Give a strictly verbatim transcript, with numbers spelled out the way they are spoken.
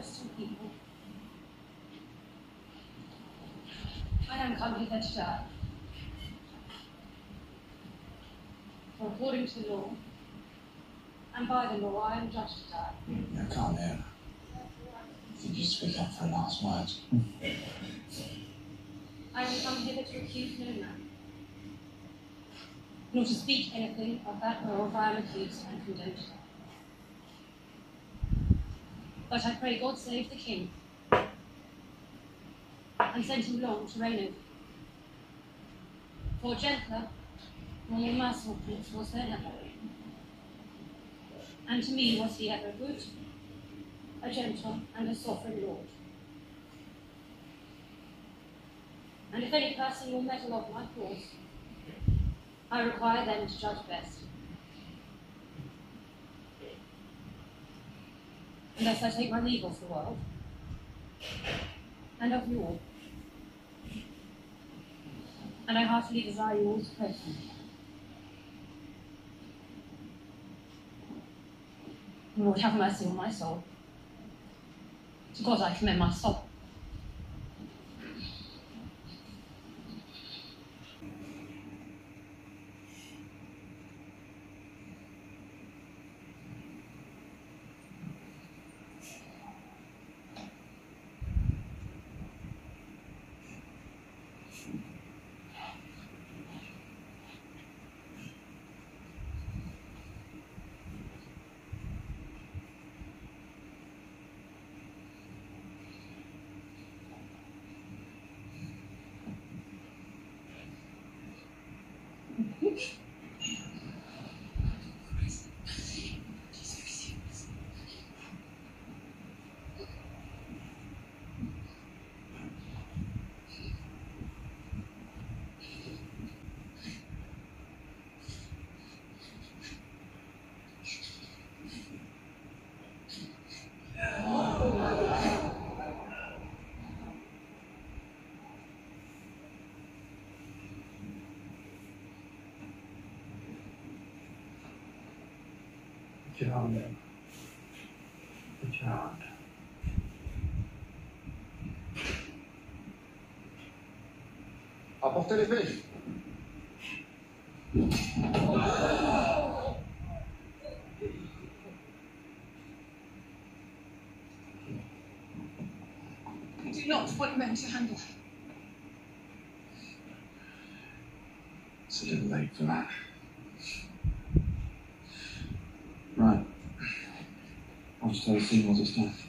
Western people. I am come hither to die. For according to the law, and by the law, I am judged to die. You can't hear. Did you speak up for a last word? I am come hither to accuse no man, nor to speak anything of that whereof I am accused and condemned. But I pray God save the King, and send him long to reign over. For gentler, nor more merciful prince was there never. And to me was he ever good, a gentle and a sovereign lord. And if any person will meddle of my cause, I require them to judge best. Unless I take my leave of the world, and of you all. And I heartily desire you all to pray for me. Lord, have mercy on my soul. To God I commend my soul. Put your hand in. Put your hand. Apportez l'épée. I do not want men to handle her. It's a little late for that. Right. I'll just tell the scene was its death.